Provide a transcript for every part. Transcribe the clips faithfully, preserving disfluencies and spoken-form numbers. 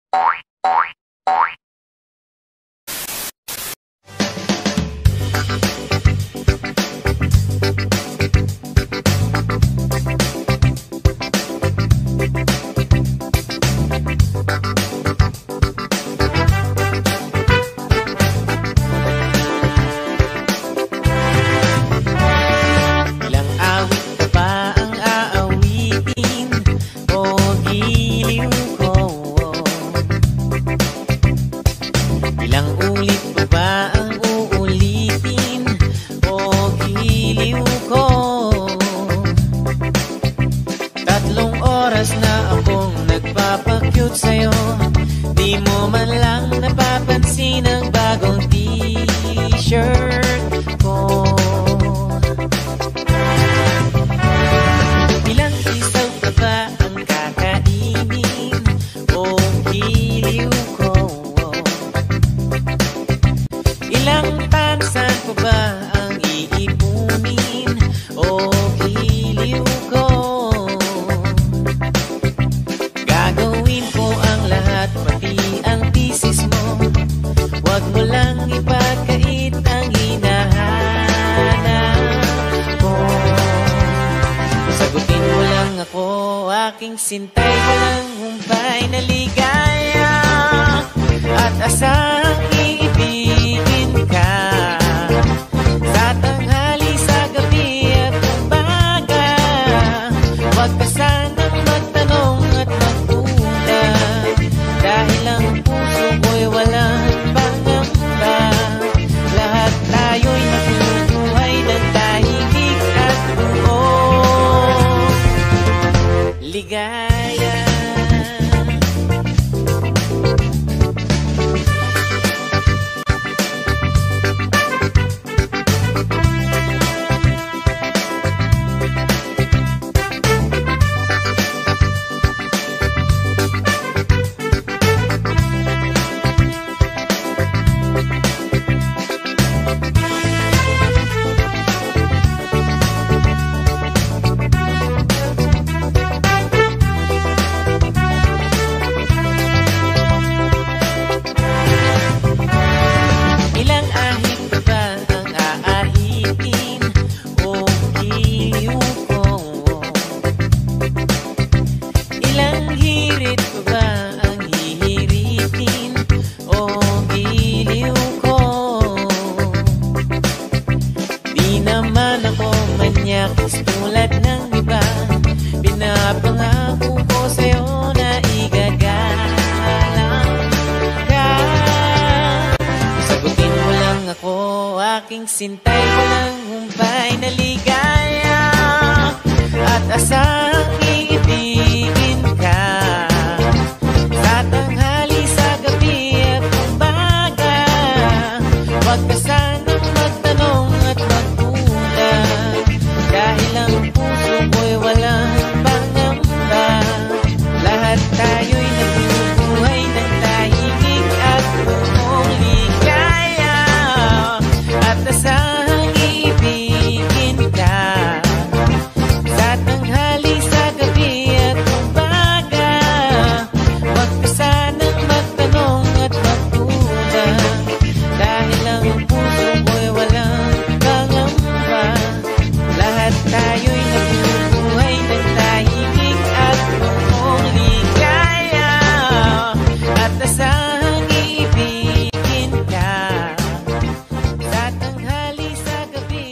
Sintay ko lang humpay na ligaya at asang iibigin ka sa tanghali, sa gabi at umaga. Huwag ka sanang magtanong at magtula, dahil ang puso ko'y walang pangamba. Lahat tayo'y nabubuhay ng tahimik at buong ligaya. Tulad ng iba, pinapangako ko sa'yo na igagalang ka. Sagutin mo lang ako, aking sintay ko lang humpay na ligaya at asang iibigin ka sa tanghali, sa gabi at umaga. Huwag ka sanang magtanong at magtula, dahil ang puso ko'y walang pangamba. Lahat tayo'y nabubuhay ng tahimik at buong ligaya at asang iibigin ka sa tanghali, sa gabi at umaga. Huwag ka sanang magtanong at magtula, dahil ang puso ko'y walang pangamba. Lahat tayo'y nabubuhay ng tahimik at buong ligaya at asang iibigin ka sa tanghali, sa gabi.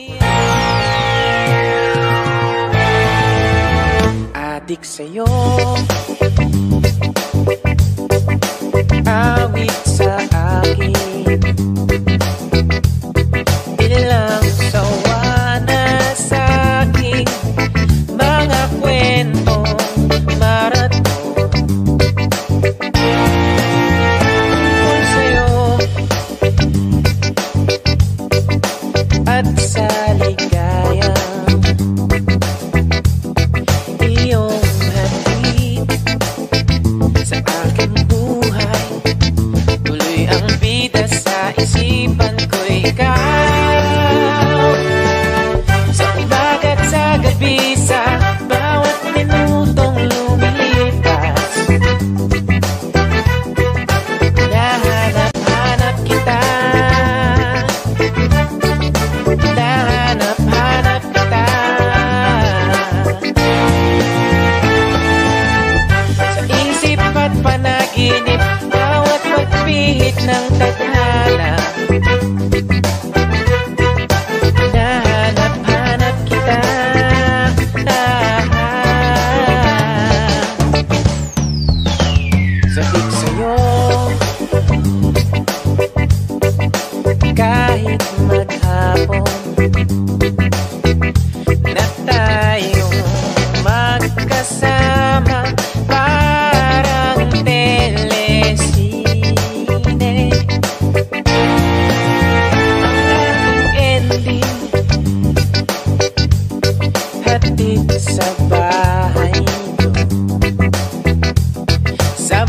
Adik sa'yo, awit sa akin, ilang sawa na sa'king mga kwentong maraton. Tungkol sa'yo at sa ligayang iyong hatid sa aking buhay. Tuloy ang bida sa isipan ko'y ikaw. Sa umaga at sa gabi, sa bawat minutong lumilipas,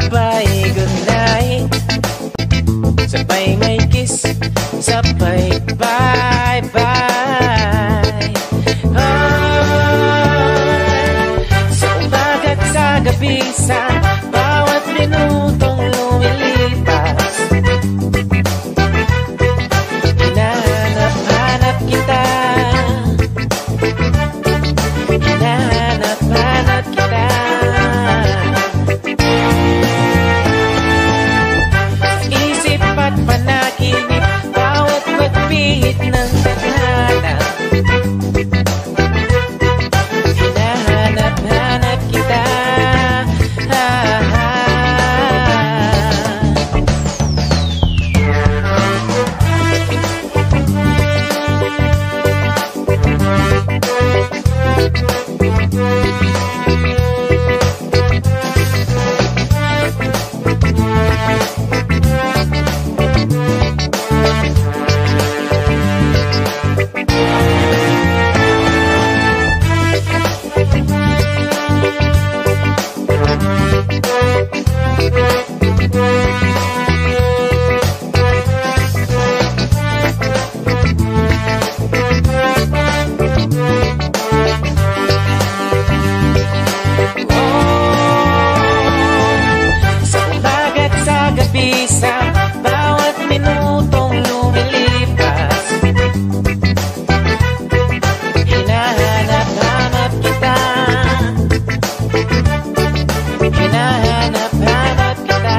Sabay good night, sabay may kiss, sabay bye bye. Ay, sa umaga't sa gabi, sa bawat minutong lumilipas, hinahanap-hanap kita, hinahanap-hanap kita. Isip at panaginip, bawat magpihit ng tadhana, hinahanap-hanap kita. Sa bawat minutong lumilipas, hinahanap-hanap kita, hinahanap-hanap kita.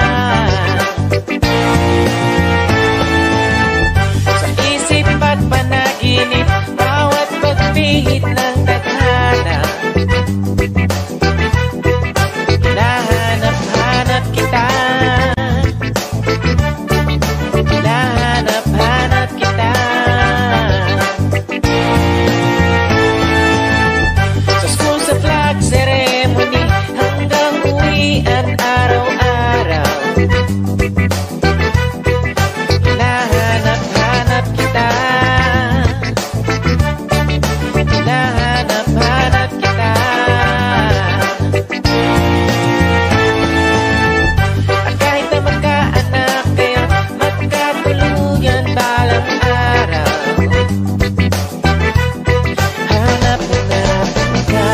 Sa isip at panaginip, bawat pagpihit ng tadhana, hinahanap-hanap kita, hinahanap-hanap kita. Sa school, sa flag ceremony, hanggang uwian araw-araw, hinahanap-hanap kita, hinahanap-hanap kita. At kahit na magkaanak kayo, magkatuluyan balang araw, hanap-hanapin ka,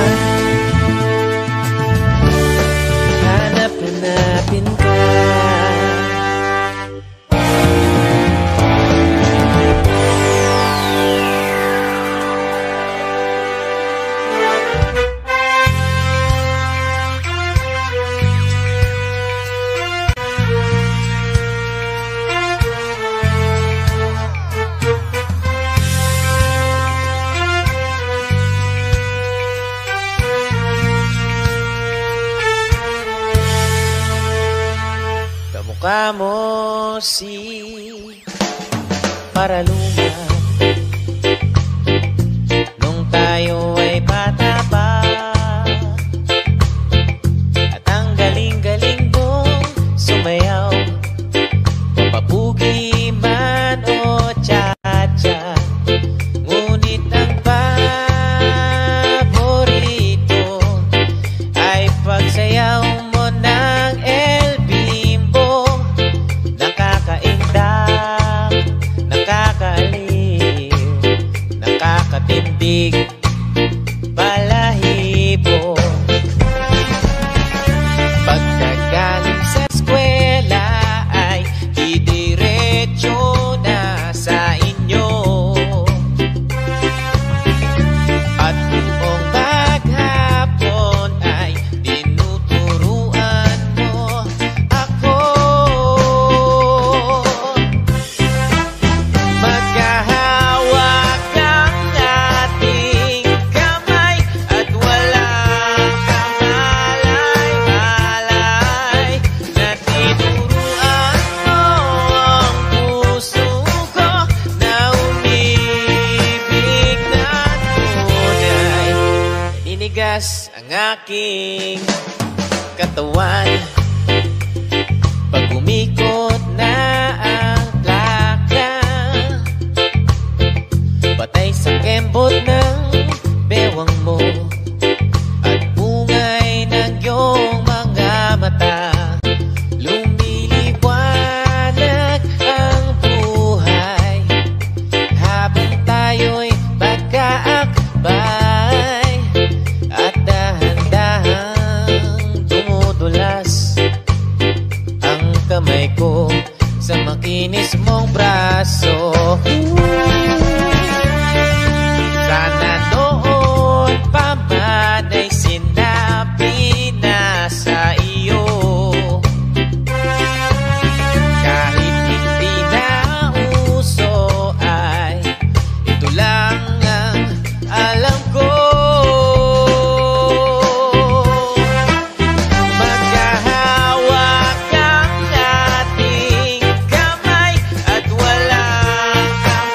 hanap-hanapin ka. Kamukha mo si Paraluma nung tayo ay bata pa, at ang galing-galing mong sumayaw, papugi man o cha-cha. Ngunit ang paborito ay pagsayaw mo ng El Bimbo. Nakakaindak, nakakaaliw, nakakatindig, balahibo. Pagkagaling sa eskwela ay didiretso na sa inyo, at buong maghapon ay tinuturuan mo ako. Magkahawak ng ating kamay at walang kamalay-malay, na tinuruan mo ang puso ko na umibig ng tunay. Inigas ang aking katawan pag umikot na ang plaka, patay sa kembot ng bewang mo at bungay ng iyong mga mata. kinis mong braso. Sana noon pa man ay sinabi na sa iyo, kahit hindi na uso ay ito lang ang alam ko. Magkahawak ang ating kamay at walang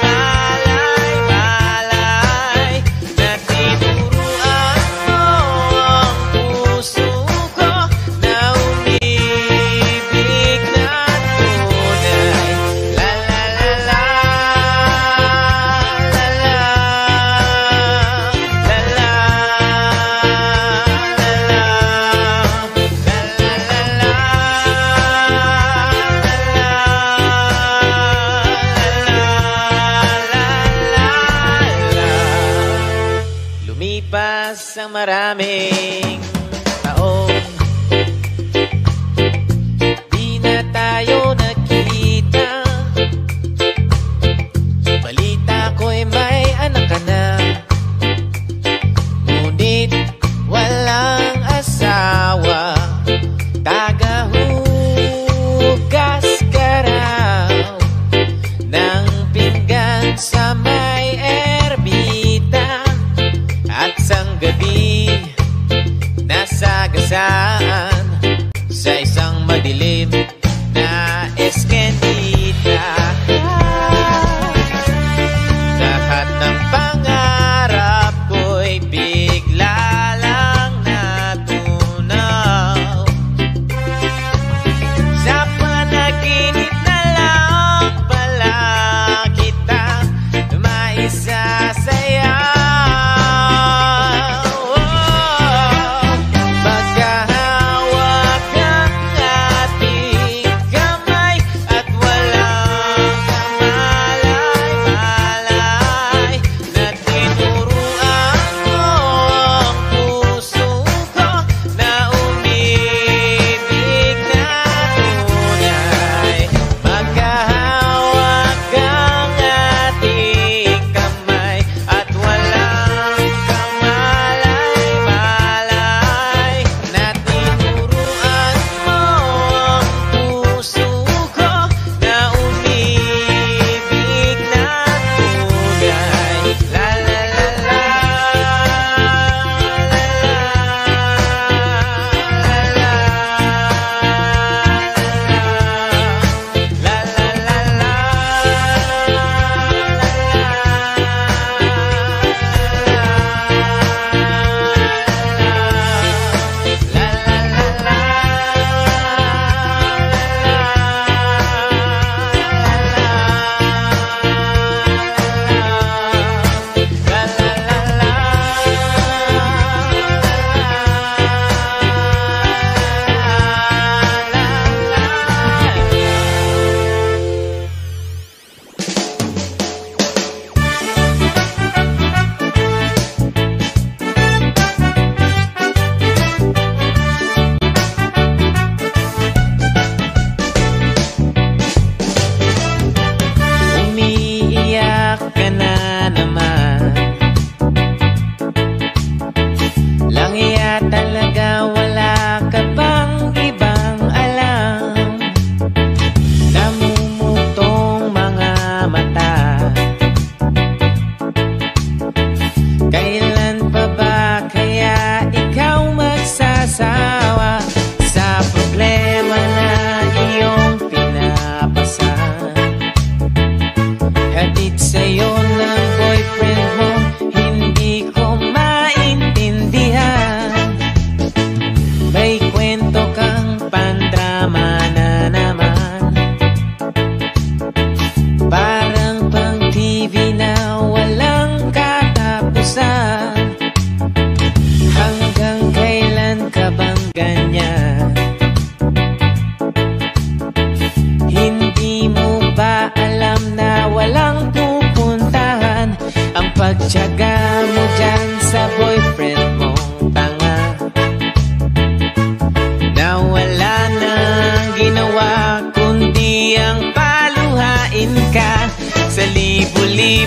kamalay-malay na tinuruan mo ang puso ko na umibig na tunay. La la la la, la la, la la, lumipas ang maraming taon, di na tayo nakita. Balita ko'y may anak ka na, ngunit walang asawa. Tagahugas ka raw ng pinggan sa may erbita, at sang gabi nasagasaan sa isang madilim na eskenita. Lahat ng pangarap ko'y bigla lang natunaw.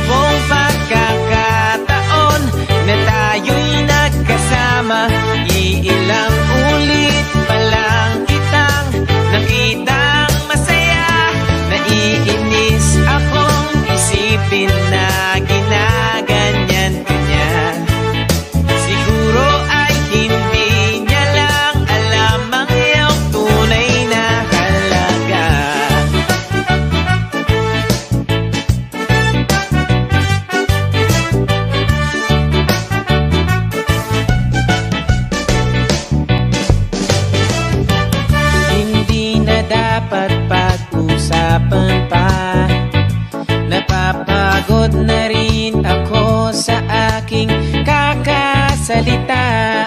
libu-libong pagkakataon na tayo'y nagkasama. Iilang ulit pa lang kitang nakitang masaya. Naiinis akong isipin na ginaganyan ka niya. Siguro ay hindi niya lang alam ang iyong tunay na halaga. Hindi na dapat pag-usapan pa. Napapagod na rin ako sa aking kakasalita.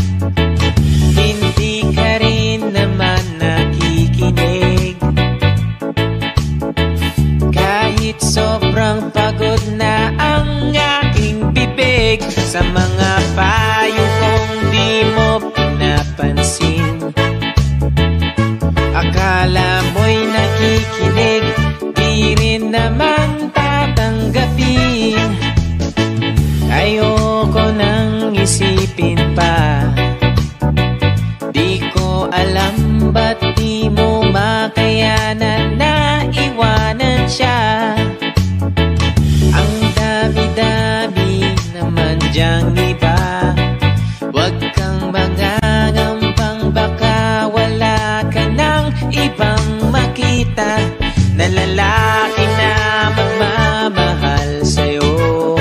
Hindi ka rin naman nakikinig. Kahit sobrang pagod na ang aking bibig sa mga payo kong di mo pinapansin. Akala mo'y nakikinig, di rin naman tatanggapin. Ayoko nang isipin pa. Di ko alam ba't di mo makayanan na iwanan siya. Ang dami-dami naman diyang iba. Huwag kang mangangambang baka wala ka ng ibang makita na lalaki na magmamahal sa'yo.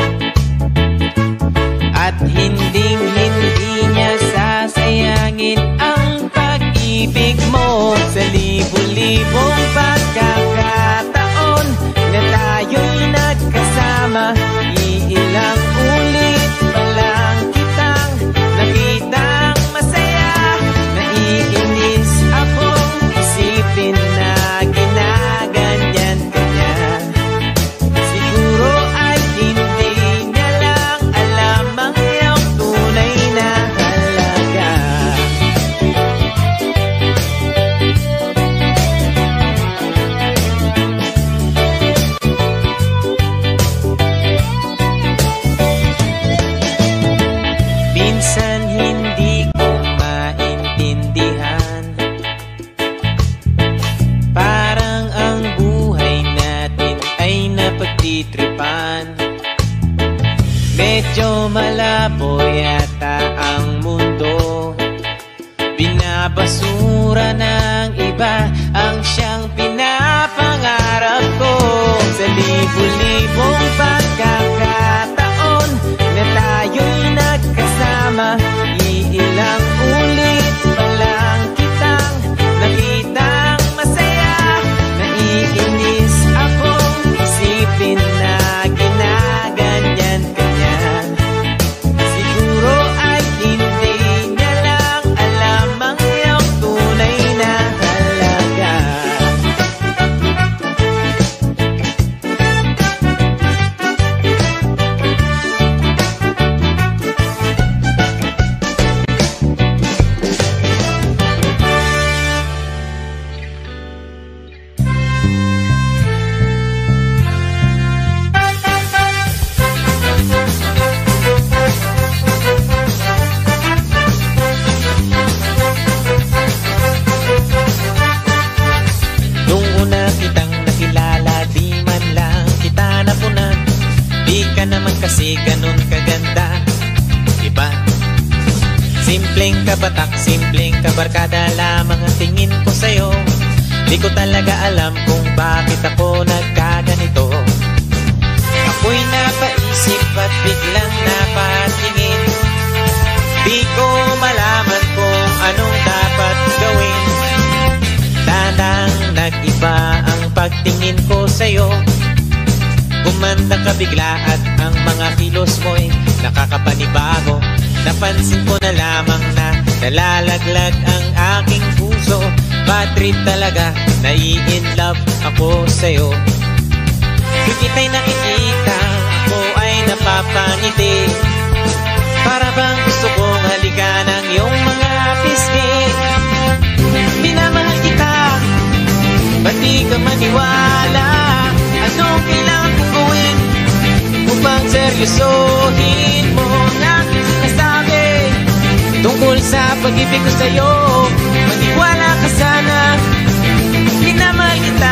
At hinding-hindi niya sasayangin ang pag-ibig mo. Sa libu-libong pagkakataon na tayo'y nagkasama. Iilang ulit pa lang kitang nakitang masaya. Naiinis akong isipin na ginaganyan ka niya. Siguro ay hindi niya lang alam ang iyong tunay na halaga. Minsan hindi ko maintindihan. Parang ang buhay natin ay napagtitripan. Medyo malabo yata ang mundo. Binabasura ng iba ang siyang pinapangarap ko. Sa libu-libong pagkakataon na tayo'y nagkasama. Iilang ulit pa lang kitang nakitang masaya. Naiinis akong isipin na ginaganyan ka niya. Siguro ay hindi niya lang alam ang iyong tunay na halaga. Nung una kitang nakilala, di man lang kita napunan. Di ka naman kasi ganun kaganda, diba? Simpleng kabatak, simpleng kabarkada lamang ang tingin ko sa'yo. Di ko talaga alam kung bakit ako nagkaganito. Ako'y napaisip at biglang napatingin. Di ko malaman kung anong dapat gawin. Tandang nag-iba ang pagtingin ko sa'yo. Gumanda ka bigla at ang mga kilos mo'y nakakapanibago. Napansin ko na lamang na nalalaglag ang aking puso. Bad trip talaga, nai-in love ako sa'yo. Di kita'y nakikita, ako ay napapangiti. Para bang gusto kong halikan ang iyong mga pisngi. Minamahal kita, ba't di ka maniwala? Anong kailangan kong gawin seryosohin mo ang aking sinasabi tungkol sa pag-ibig ko sa'yo. Maniwala ka sana, minamahal kita.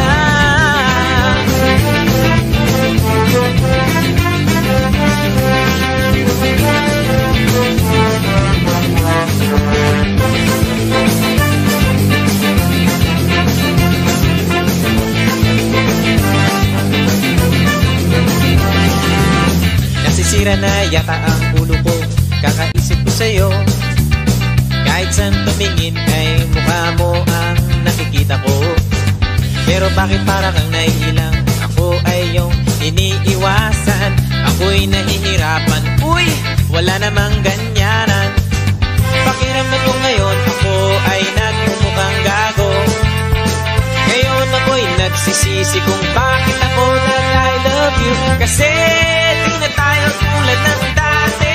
Nasisira na yata ang ulo ko, kakaisip ko sa'yo. Kahit saan tumingin ay mukha mo ang nakikita ko. Pero bakit para kang naiilang? Ako ay yung iniiwasan. Ako'y nahihirapan. Uy, wala namang ganyanan. Pakiramdam ko ngayon ako ay nagmumukhang gago. Ngayon ako'y nagsisisi kung bakit ako nag I love you. Kasi di na tayo tulad ng dati.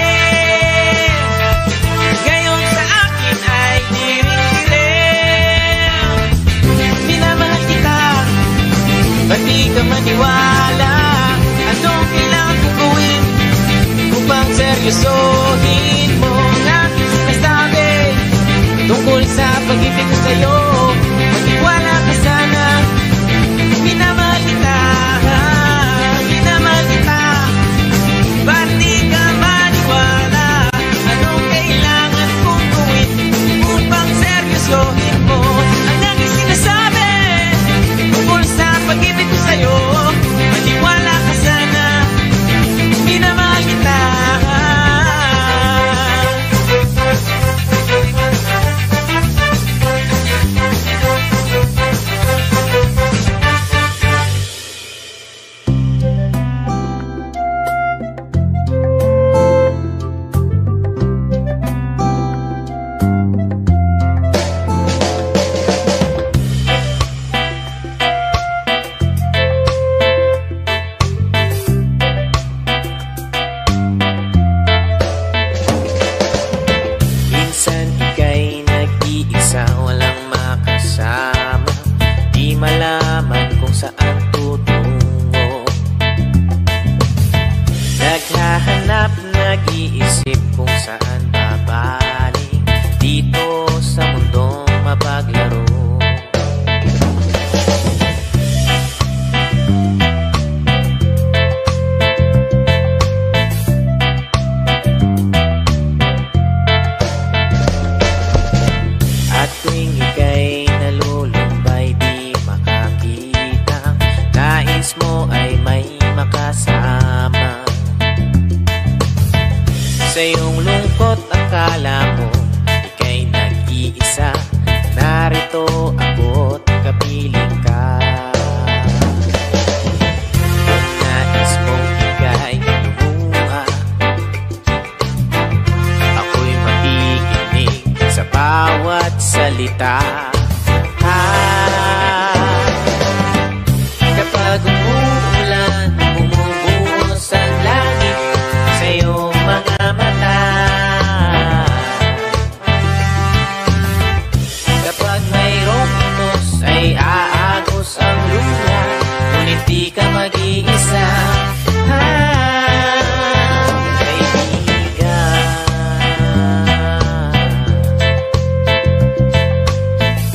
Ngayon sa akin ay diring-diring. Minamahal kita, ba't di ka maniwala? Anong kailangan kong gawin upang seryosohin mo ang aking sinasabi tungkol sa pag-ibig ko sa'yo? Maniwala ka sana, minamahal kita, minamahal kita. Ba't di ka maniwala? Anong kailangan kong gawin upang seryosohin mo ang aking sinasabi tungkol sa pag-ibig ko sa'yo? Maniwala ka sana, minamahal kita. Sa iyong lungkot akala mo ika'y nag-iisa. Narito ako't kapiling ka. Kung nais mong ika'y lumuha, ako'y makikinig sa bawat salita. Ah, kapag umuulan, bumubuhos ang langit sa iyong mga mata. Kapag mayroong unos ay aagos ang luna, ngunit di ka mag-iisa. Ah, kaibigan.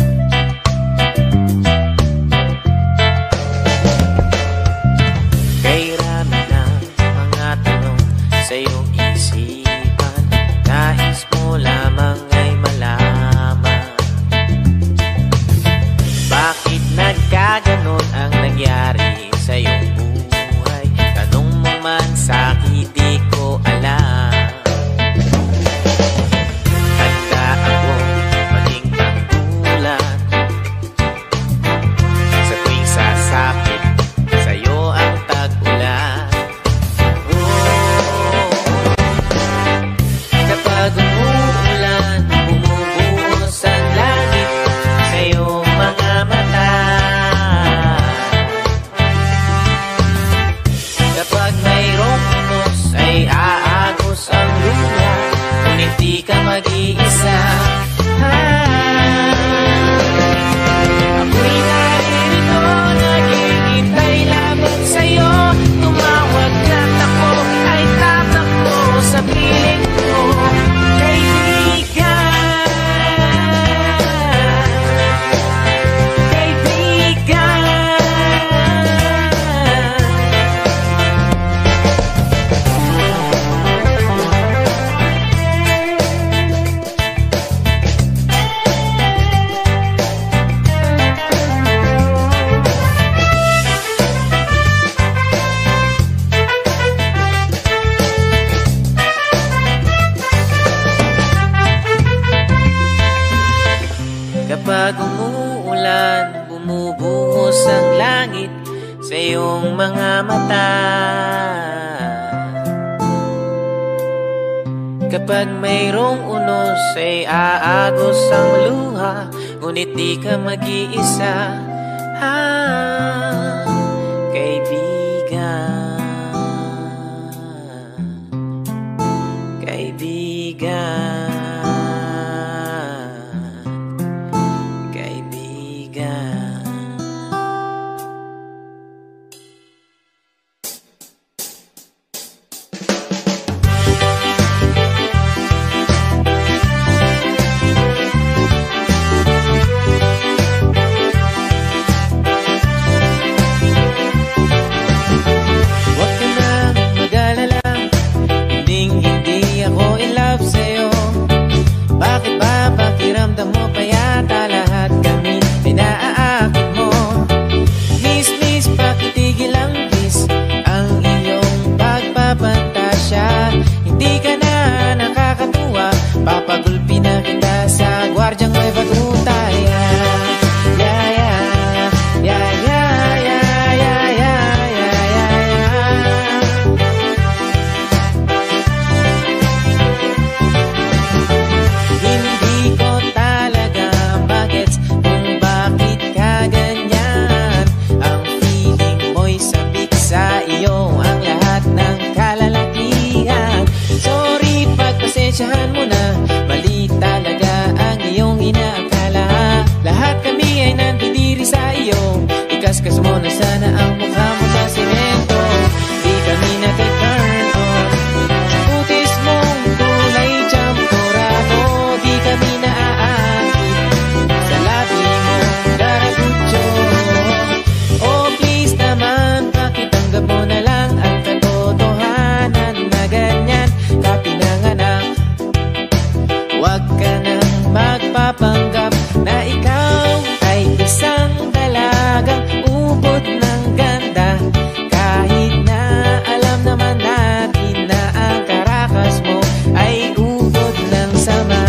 Kapag umuulan, bumubuhos ang langit sa iyong mga mata. Kapag mayroong unos ay aagos ang luha, ngunit di ka mag-iisa, ah, kaibigan. Kaibigan. Papagulpi na kita sa gwardyang may bagutaya. Yeah, yeah, yeah, yeah, yeah, yeah, yeah, yeah, yeah. Hindi ko talaga magets kung bakit ka ganyan. Ang feeling mo'y sabik sa iyo ang lahat ng kalalakihan. Sorry, pagpasensyahan mo na, mali talaga ang iyong inaakala. Lahat kami ay nandidiri sa iyo, ikaskas mo na sana ang mukha mo sa simento. Di kami nag-turn on sa putis mong kulay champurado. Di kami naaakit sa labi mo Garagutyo. Oh please naman, pakitanggap mo na lang ang katotohanan na ganyan ka pinanganak. Huwag ka nang magpapanggap na ikaw ay isang dalagang ubod ng ganda. Kahit na alam naman natin na ang karakas mo ay ubod ng sama.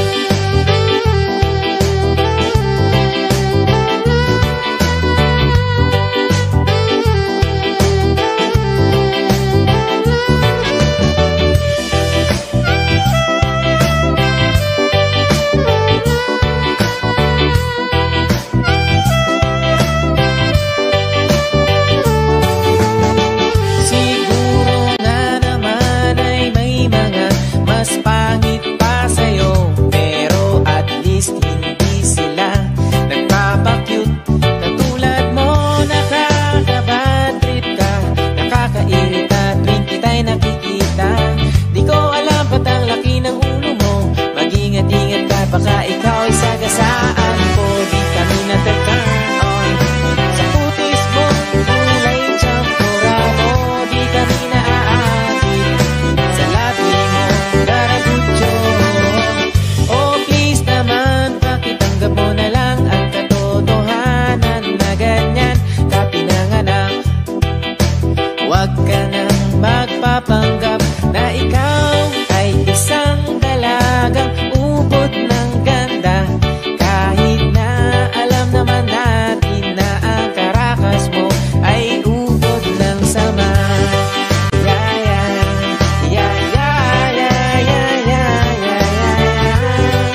Baka ikaw ay sagasaan ko. Di kami nag-turn on sa putis mong kulay champurado. Di kami naaakit sa labi mo Garagutyo. Oh please naman, pakitanggap mo na lang ang katotohanan na ganyan ka pinanganak. Huwag ka nang magpapanggap na ikaw ay isang dalagang ubod ng ganda. Kahit na alam naman natin na ang karakas mo ay ubod ng sama. Yeah, yeah, yeah, yeah, yeah, yeah, yeah, yeah.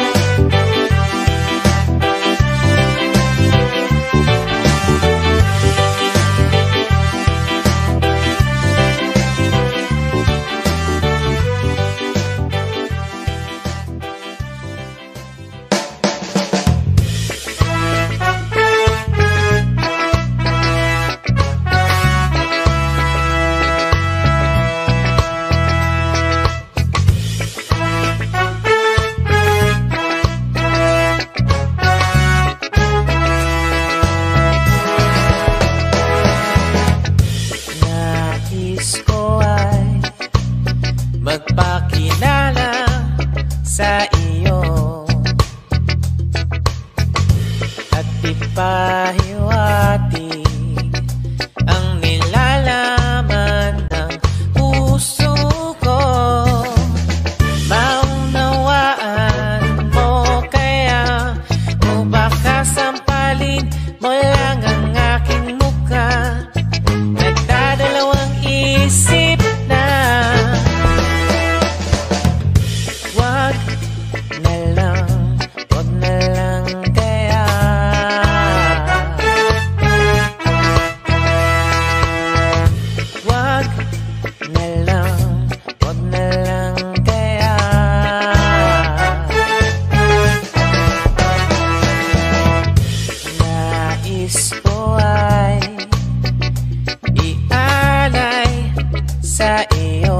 Magpakilala sa iyo at ipahiwati ang nilalaman ng puso ko. Maunawaan mo kaya mo baka sasampalin mo lang ang aking mukha. Nagdadalawang isip na wag na lang, wag na lang kaya. Wag na lang, wag na lang kaya. Nais ko ay ialay sa iyo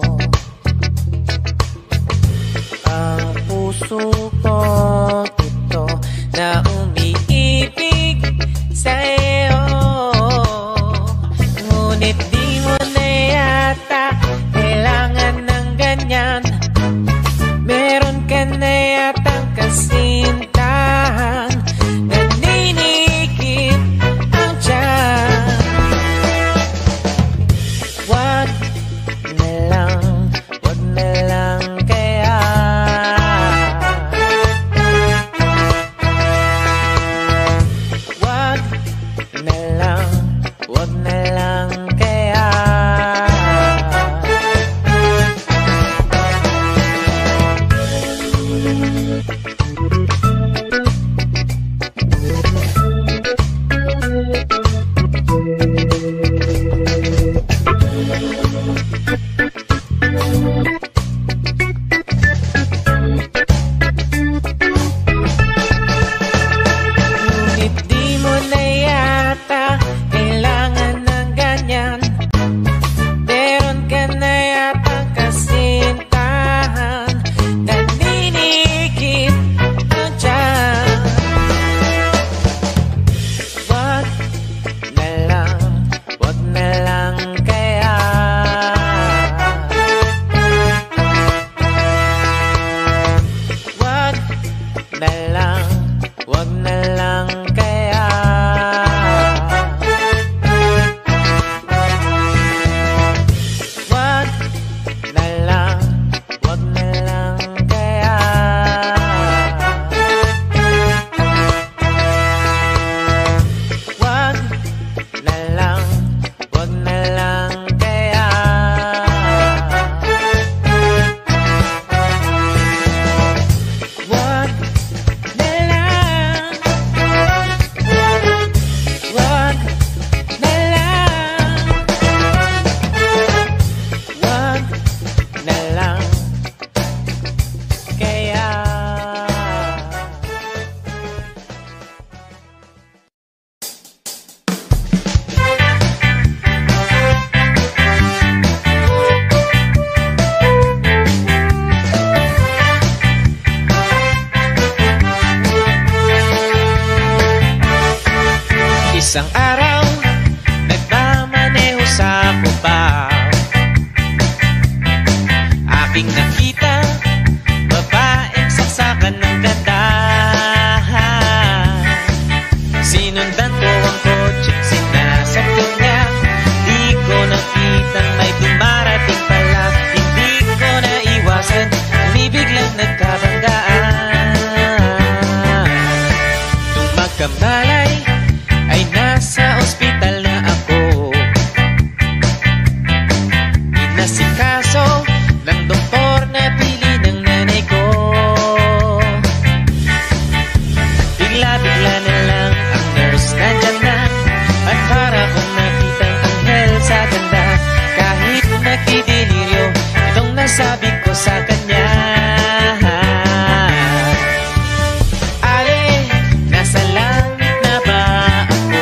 ang puso ko ito na umiibig sa iyo. Ngunit di mo na yata kailangan ng ganyan. Meron ka na yatang kasintahan, naninikip ang tiyan. Wag na lang, wag na lang kaya. Wag na lang, wag na lang kaya. Ngunit di mo na yata kailangan ng ganyan. Meron ka na yata kasintahan, naninikip ang tiyan. Wag na lang, wag na lang kaya. Wag na lang, wag na lang kaya. Wag na lang, wag na lang kaya. Wag na lang, wag na lang kaya. Wag na lang, wag na lang, wag na lang kaya. Isang araw, nagmamaneho sa Cubao. Aking nakita, babaeng saksakan ng ganda. Sinundan ko ang kotse, sinasakyan niya. Di ko nakitang may dumarating pala. Hindi ko naiwasan, bibiglang nagkabanggaan. Nung magkamalay, ay nasa ospital na ako. Inasikaso ng doktor na pili ng nanay ko. Bigla-bigla na lang ang nurse nandyan na, at para kong nakitang anghel sa ganda. Kahit nagdidiliryo, itong nasabi ko sa kanya. Ale, nasa langit na ba ako?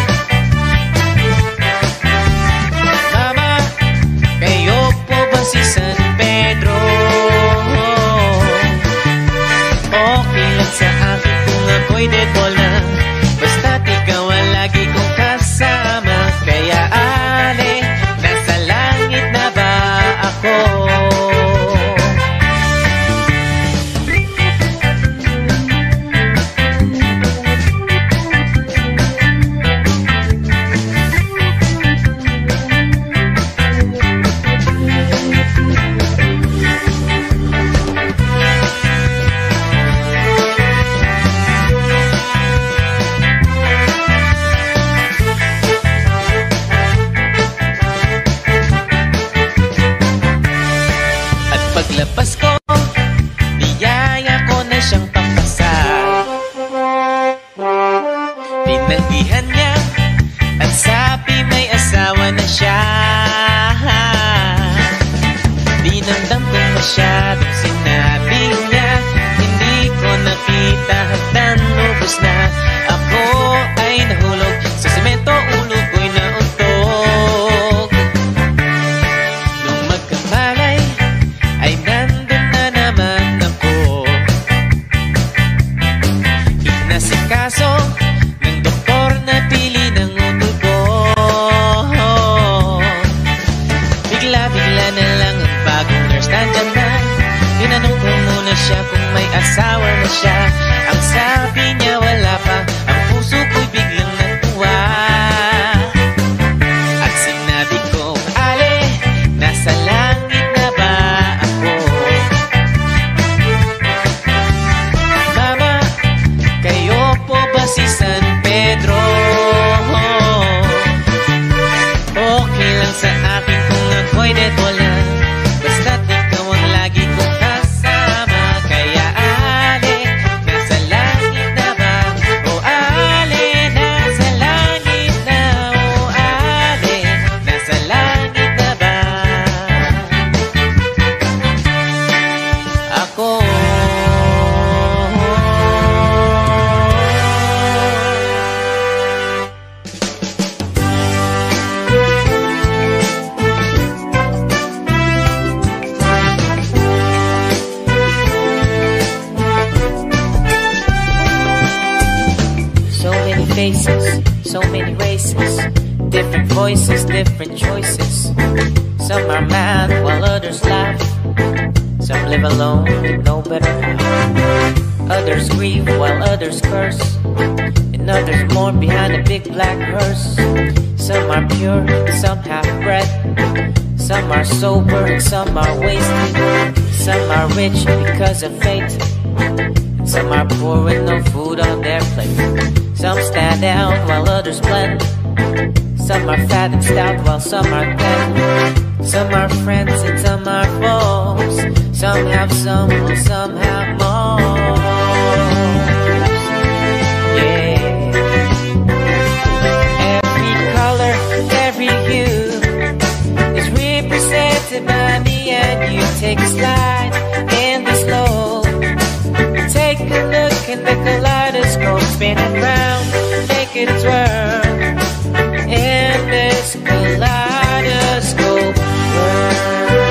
Mama, kayo po ba si San Pedro? Okay lang sa akin kung ako'y deadball na, basta't ikaw ang lagi kong kasama. Kaya ale, nasa langit na ba ako? Tinanggihan niya at sabi may asawa na siya. Dinamdam ko masyadong sinabi niya, hindi ko nakita hagdan ubos na. Ako ay nahulog sa semento, ulo ko'y nauntog. Nung magkamalay ay nandun na naman ako. Inasikaso ng doktor na pili ng utot ko. Bigla-bigla na lang ang bagong nurse nandyan na. Tinanong ko muna siya kung may asawa na siya. Ang sabi niya wala pa, ang puso ko'y biglang natuwa. At sinabi ko, ale, nasa langit na ba ako? Mama, kayo po ba si San Pedro? Okay lang sa akin kung ako'y dead wala, basta't ikaw ang lagi kong kasama. Kaya ale, nasa langit na ba? O ale, nasa langit na. O ale, nasa langit na ba? Ako so many faces, so many races, different voices, different choices. Some are mad while others laugh. Some live alone with no better half. Others grieve while others curse, and others mourn behind a big black hearse. Some are pure, some half-bred. Some are sober and some are wasted. Some are rich because of fate, and some are poor with no food on their plate. Some stand out while others blend. Some are fat and stout while some are thin. Some are friends and some are foes. Some have some while some have more. Yeah. Every color, every hue is represented by me and you. Take a slide in the slow. Take a look in the kaleidoscope. Spin it round, make it twirl. In this kaleidoscope world.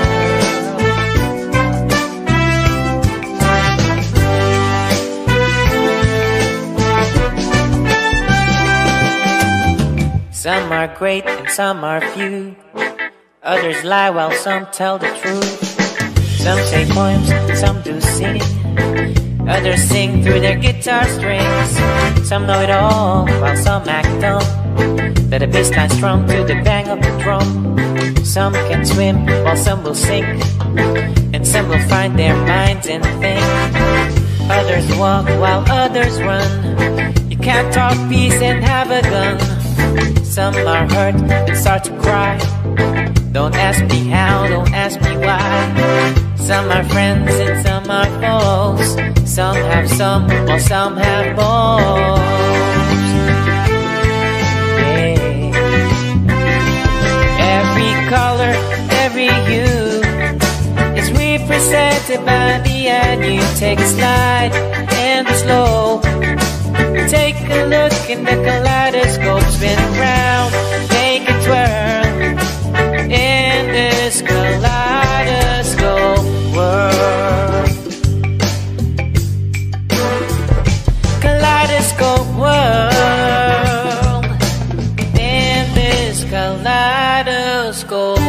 Some are great and some are few. Others lie while some tell the truth. Some say poems, some do sing. Others sing through their guitar strings. Some know it all while some act dumb. Let a bassline strum to the bang of the drum. Some can swim while some will sink, and some will find their minds and think. Others walk while others run. You can't talk peace and have a gun. Some are hurt and start to cry. Don't ask me how, don't ask me why. Some are friends and some are foes. Some have some while some have both. Yeah. Every color, every hue is represented by me and you. Take a slide in the slow. Take a look in the kaleidoscope. Spin around, make it twirl. In this kaleidoscope world. Kaleidoscope world. In this kaleidoscope.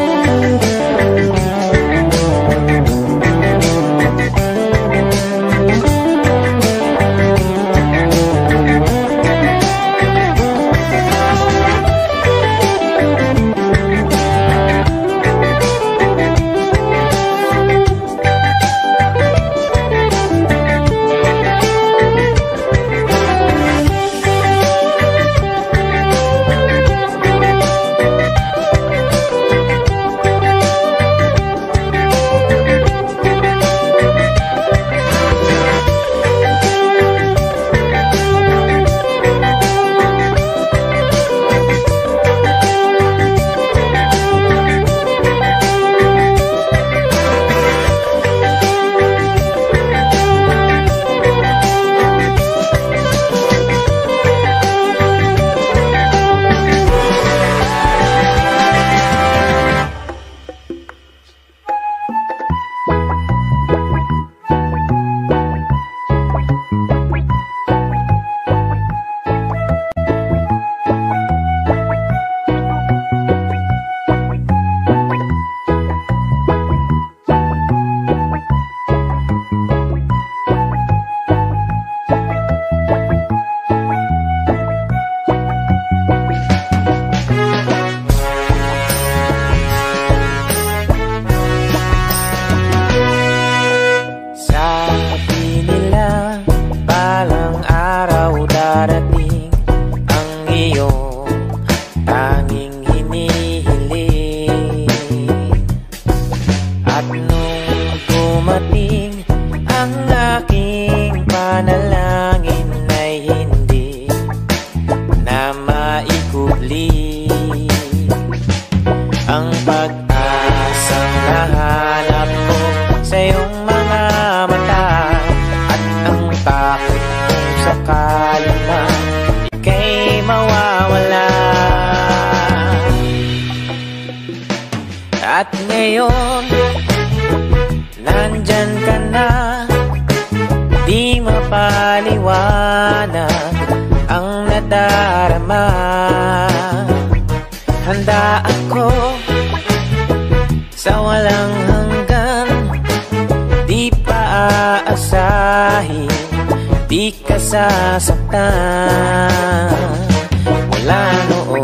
ngayon nandyan ka na, di mapaliwanag ang nadarama. Handa ako sa walang hanggan, di pa aasahin, di ka sasaktan. Mula noon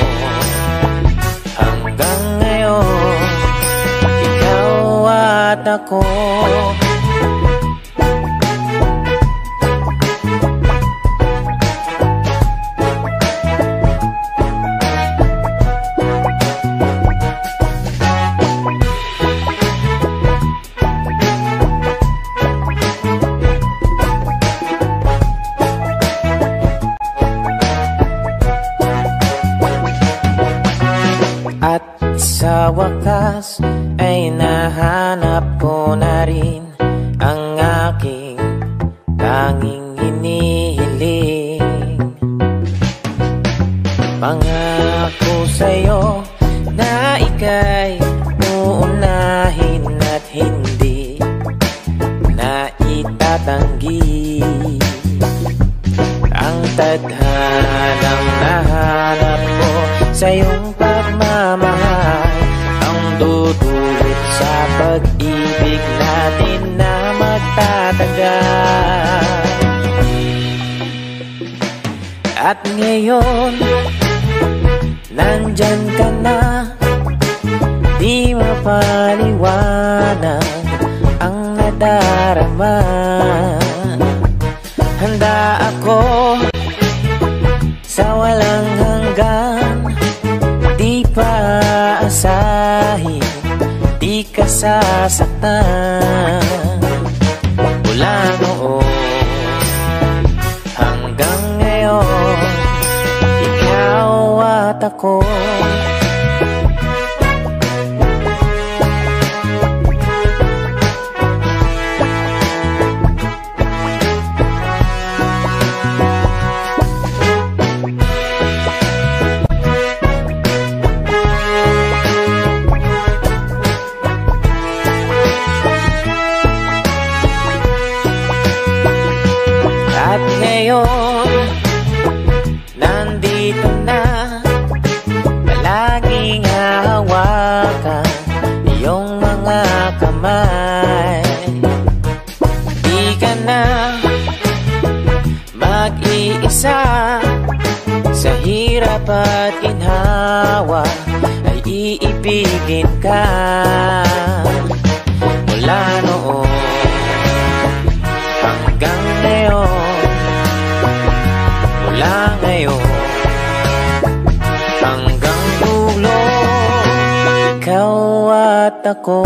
hanggang ngayon, ikaw at ako. At sa wakas ay nahanap ko na rin ang aking tanging hinihiling. Pangako sa'yo na ika'y uunahin at hindi na itatanggi. Ang tadhanang nahanap ko sa iyong pagmamahal, ang dudulot sa pag-ibig natin na magtatagal. At ngayon nandyan ka na, di mapaliwanag ang nadarama. Handa ako sa walang hanggan, di pa aasahin, di ka sasaktan. Mula noon hanggang ngayon, ikaw at ako. At ngayon nandito na, palaging hahawakan iyong mga kamay. Di ka na mag-iisa, sa hirap at ginhawa ay iibigin ka. Mula noon hanggang ngayon, mula ngayon hanggang dulo, ikaw at ako.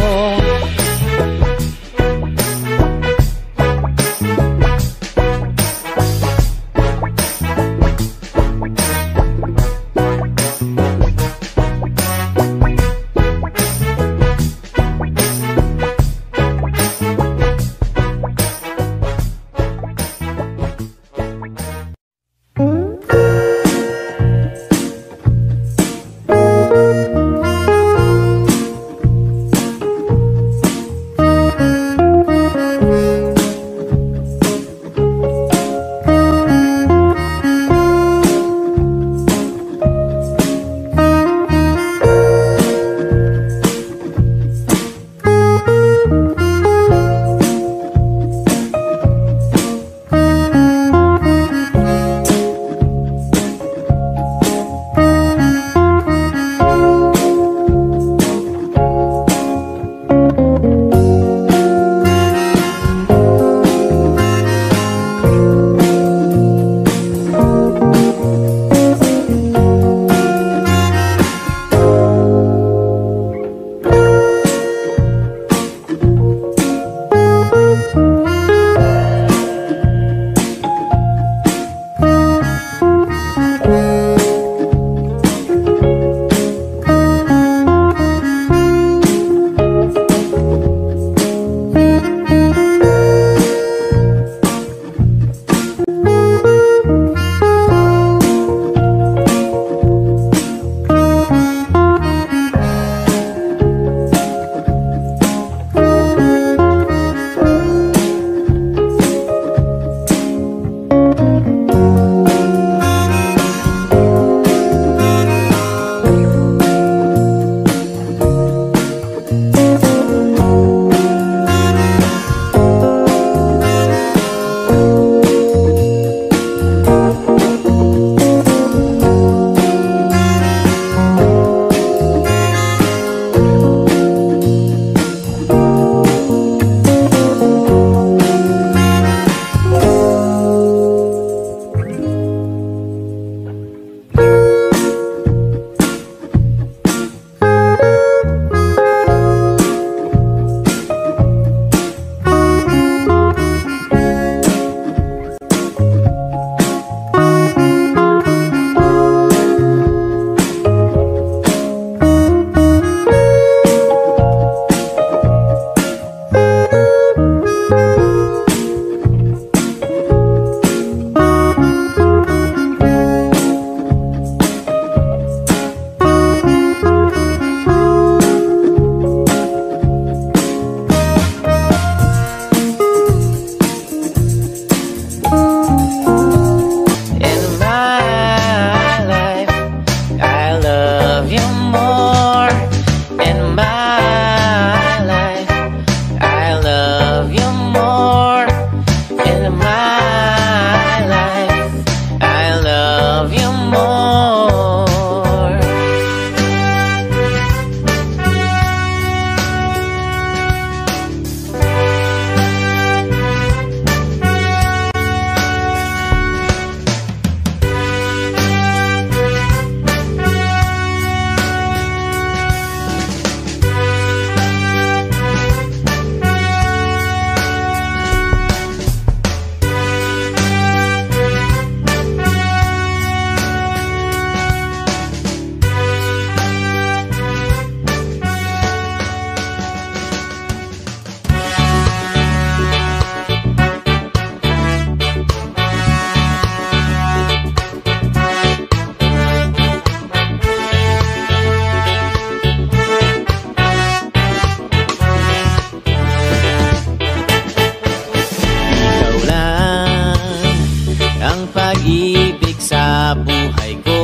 pag-ibig sa buhay ko.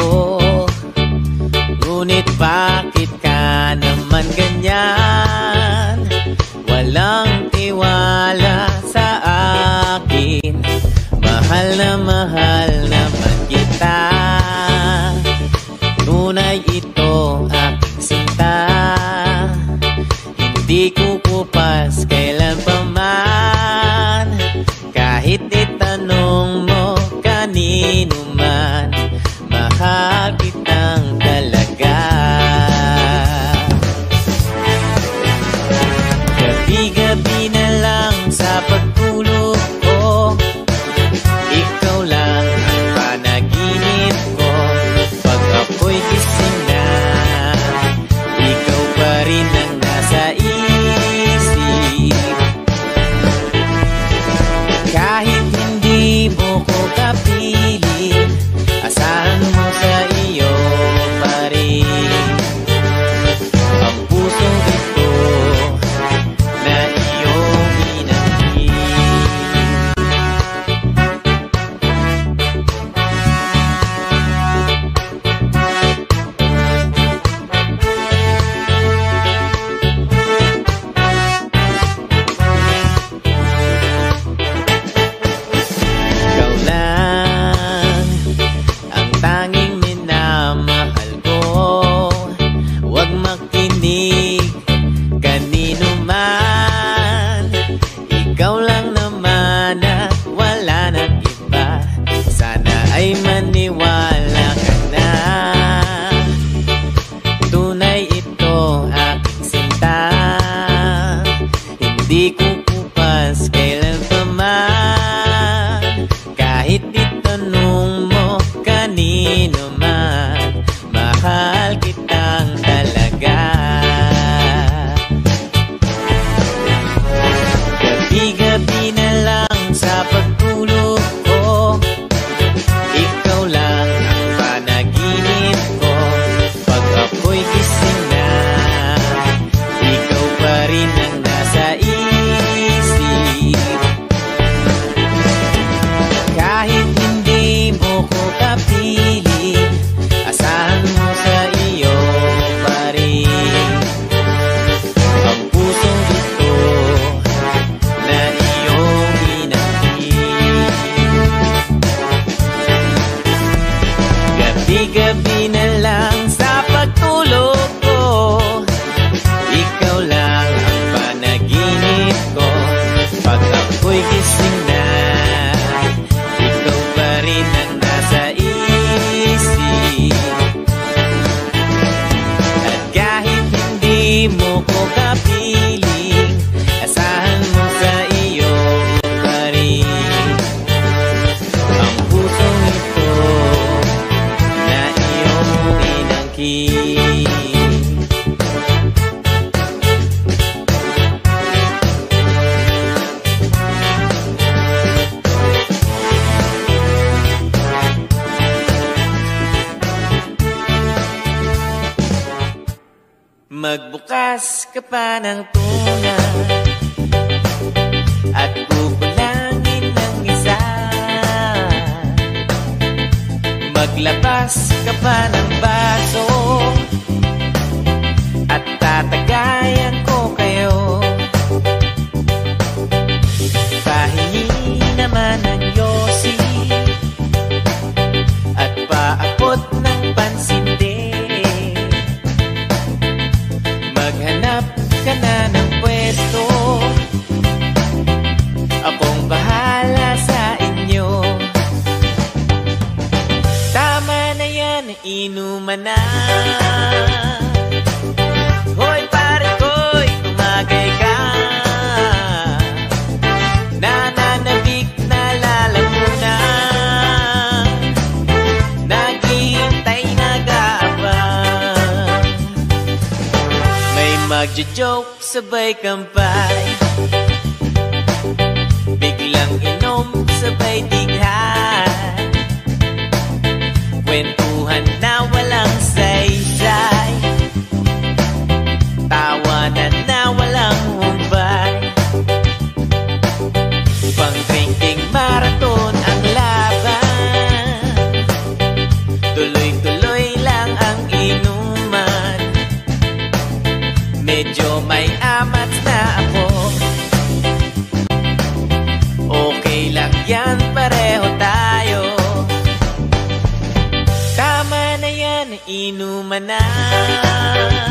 Ngunit bakit ka naman ganyan? Walang tiwala sa akin. Mahal na mahal naman kita. Tunay ito aking sinta. Hindi kukupas kailan pa man. Kahit itanong mo kanino man, mahal kitang talaga. Gabi-gabi na lang sa pagtulog ko, ikaw lang ang panaginip ko. Pag ako'y gising na, ikaw pa rin ang nasa isip. Kahit hindi mo ko kapiling, asahan mo sa iyo pa rin ang pusong ito na iyong inangkin. Ikaw lang ang tanging minamahal ko. Huwag makinig kanino man. Ikaw lang naman at wala nang iba. Sana ay maniwala ka na. Tunay ito aking sinta. Hindi kukupas kailan pa man. Kahit itanong mo kanino man, mahal kitang talaga. Gabi-gabi na lang sa pagtulog ko, ikaw lang ang panaginip ko. Pag ako'y gising na, ikaw pa rin ang nasa isip. Kahit hindi mo ko kapiling, asahan mo sa iyo pa rin ang pusong ito na iyong inangkin. Gabi-gabi na lang sa pagtulog ko, ikaw lang ang panaginip ko. Pag ako'y gising na, ikaw pa rin ang nasa isip. At kahit hindi mo ko kapiling, asahan mo sa iyo pa rin ang pusong ito na iyong inangkin. Magbukas ka pa ng tuna at kukulangin ng isa. Maglabas ka pa ng baso at tatagayan ko kayo. Pahingi naman ng yosi at paabot ng pansindi. Maghanap ka na ng pwesto, akong bahala sa inyo. Tama na yan, inuman na. Hoy pare ko'y tumagay ka. Nananabik na lalamunan, naghihintay nag-aabang. May magjo-joke sabay kampay, biglang inom sabay dighan. Kwentuhan na walang saysay, tawanan na walang humbay. Pang drinking marathon ang laban, inuman na.